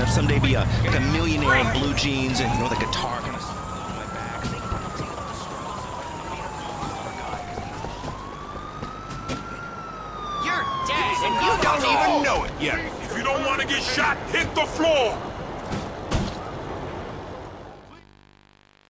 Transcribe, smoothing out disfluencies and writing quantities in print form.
to someday be like a millionaire in blue jeans and, you know, the guitar kind of on my back. You're dead, and you don't even know it yet. If you don't want to get shot, hit the floor.